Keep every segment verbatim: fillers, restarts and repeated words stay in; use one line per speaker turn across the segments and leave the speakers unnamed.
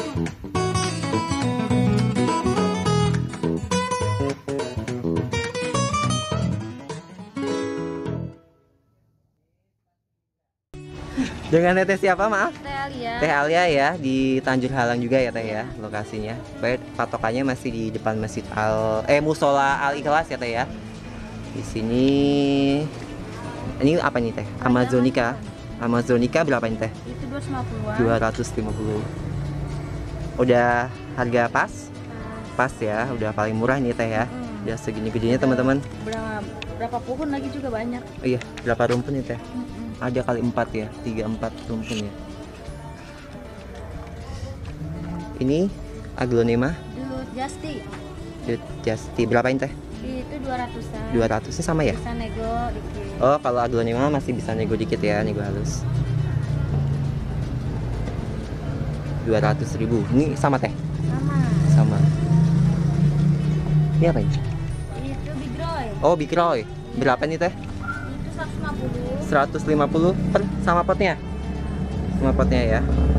Dengan Teteh siapa, maaf?
Teh Alia.
Teh Alia ya, di Tanjung Halang juga ya Teh ya, lokasinya. Baik, patokannya masih di depan Masjid Al eh Musola Al Ikhlas ya Teh ya. Di sini ini apa nih Teh? Amazonica. Amazonica berapa ini Teh?
Itu dua ratus lima puluhan.
dua ratus lima puluh. Udah harga pas? Pas ya, udah paling murah nih Teh ya.
Hmm.
Udah segini gedenya teman-teman.
Berapa berapa pohon lagi juga banyak.
Oh iya, berapa rumpun nih Teh?
Hmm.
Ada kali empat ya, tiga empat rumpun ya. Ini aglonema
Dut Justi.
Dut Justi berapa ini Teh?
Itu dua ratusan.
dua ratus nya sama ya?
Bisa nego dikit.
Oh, kalau aglonema masih bisa nego dikit ya, nego halus. dua ratus ribu. Ini sama Teh?
Sama.
Sama. Ini apa ini?
Itu Big Roy.
Oh, Big Roy. Berapa nih Teh?
Itu seratus lima puluh.
seratus lima puluh per sama potnya? Sama potnya ya.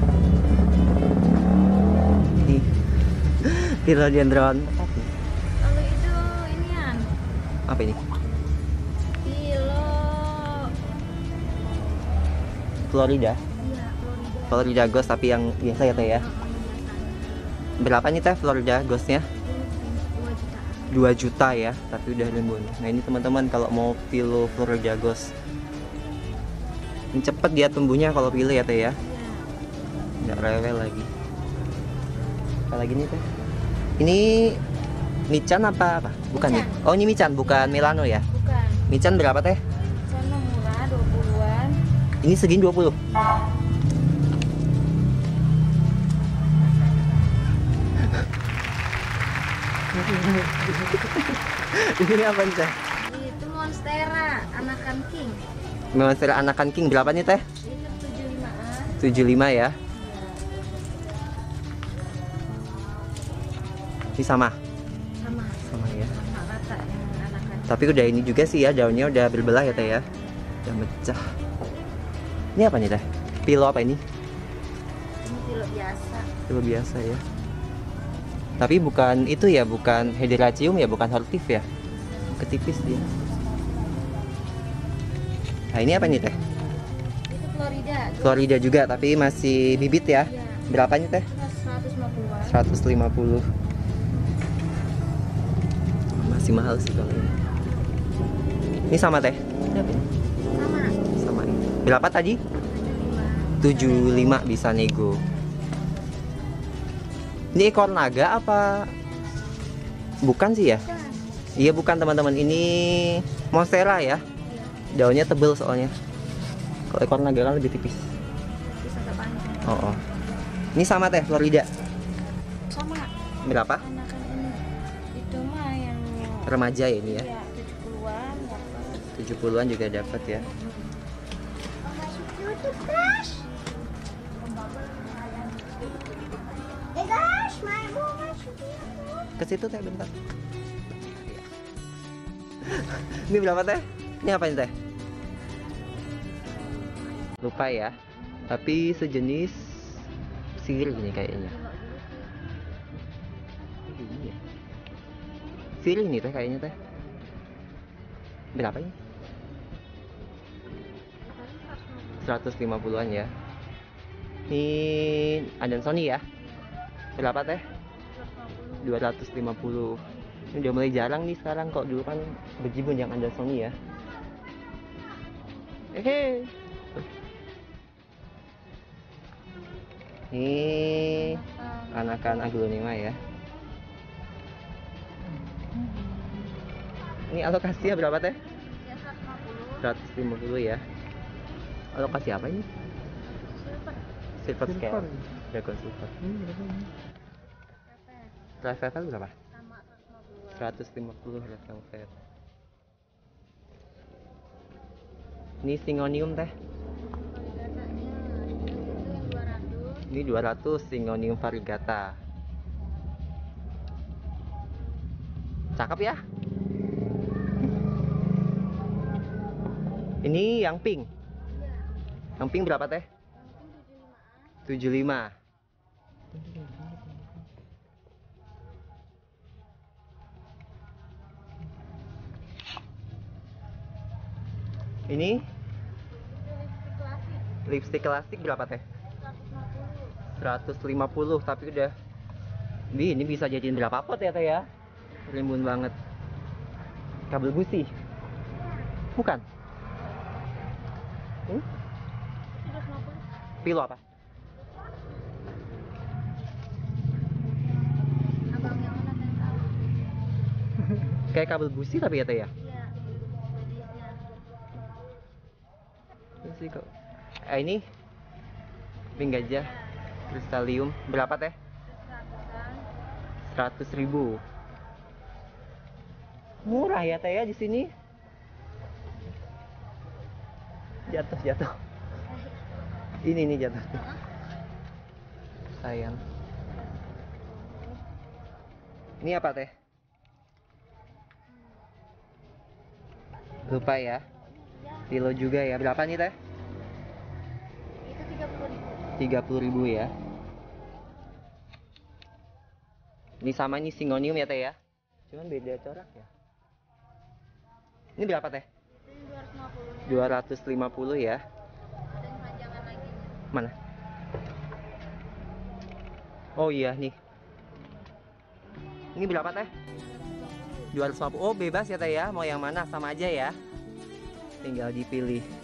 Nih. Philodendron.
Kalau itu inian.
Apa ini?
Kilo.
Florida.
Iya, Florida.
Florida Ghost tapi yang biasa ya Teh ya. Berapa nih Teh Florida Ghostnya? dua juta ya, tapi udah rimbun. Nah ini teman-teman kalau mau pilih Florida Ghost, ini cepet dia tumbuhnya kalau pilih ya Teh ya, nggak rewel lagi. Apa lagi nih Teh? Ini Michan apa apa? Bukan ya? Oh ini Michan, bukan Milano ya?
Bukan.
Michan berapa Teh?
Sana murah dua puluhan.
Ini segini dua puluh. Ini apa nih Teh?
Itu Monstera anakan king.
Monstera anakan king berapa nih Teh?
Itu tujuh puluh limaan.
tujuh puluh lima ya. Ini sama?
Sama.
Sama ya.
Sama rata yang anakan.
Tapi udah ini juga sih ya, daunnya udah berbelah ya Teh ya. Udah mecah. Ini apa nih Teh? Pilo apa ini?
Ini kilo biasa.
Pilo biasa ya. Tapi bukan itu ya, bukan Hederaceum ya, bukan hortif ya. Ketipis dia. Nah ini apa nih Teh?
Itu Florida.
Florida juga tapi masih bibit ya.
Iya.
Berapa nih Teh?
seratus lima puluhan.
seratus lima puluh. Masih mahal sih kalau ini. Ini sama Teh?
Sama.
Sama ini. Berapa tadi? tujuh puluh lima bisa nego. Ini ekor naga apa? Bukan sih ya? Iya bukan teman-teman, ini Monstera ya. Daunnya tebel soalnya. Kalau ekor naga kan lebih tipis.
Bisa agak panjang.
Oh, oh. Ini sama Teh Florida.
Sama.
Berapa?
Anakan ini. Itu mah yang
Remaja ya ini ya.
ya tujuh puluhan dapat.
tujuh puluhan juga dapat ya. Ke situ Teh bentar. Ini berapa Teh? Ini apa ini Teh? Lupa ya. Tapi sejenis sirih nih kayaknya. Ini ya. Sirih nih Teh kayaknya Teh. Berapa ini? seratus lima puluhan ya. Ini Adansonii ya. Berapa Teh? dua ratus lima puluh. Ini udah mulai jarang nih sekarang, kok dulu kan bejibun yang Adansonii ya. Hehe. Ini anakan aglonema ya. Ini alokasinya berapa Teh?
Ya seratus lima puluh.
seratus lima puluh ya. Alokasi apa ini? Silver scale. Dragon silver. Red velvet berapa?
Sama
seratus lima puluh red velvet. Ini Syngonium Teh. Ini dua ratus Syngonium variegata. Cakep ya. Ini yang pink. Yang pink berapa Teh? tujuh puluh lima. Ini
Lipstick klasik
lipstick klasik berapa teh?
seratus lima puluh.
seratus lima puluh, tapi udah Bi, ini bisa jadiin berapa pot ya teh ya? Rimbun banget. Kabel busi? Bukan. Hmm?
seratus lima puluh.
Pilo apa?
Abang yang mana yang tahu?
Kayak kabel busi tapi ya teh ya?
Iya. Jenisnya.
Ini sih kok. Eh ini pink gajah kristalium berapa teh?
Seratusan.
Seratus ribu. Murah ya teh ya di sini. Jatuh jatuh. Ini nih jatuh. Sayang. Ini apa teh? Lupa ya. Pilo juga ya. Berapa nih teh?
Itu tiga puluh ribu.
tiga puluh ribu ya. Ini sama nih singonium ya teh ya. Cuman beda corak ya. Ini berapa teh?
Ini dua ratus lima puluh.
dua ratus lima puluh ya.
Ada yang panjangan lagi.
Mana? Oh iya nih. Ini berapa teh? dua ratus lima puluh. Oh bebas ya teh ya. Mau yang mana sama aja ya. Tinggal dipilih.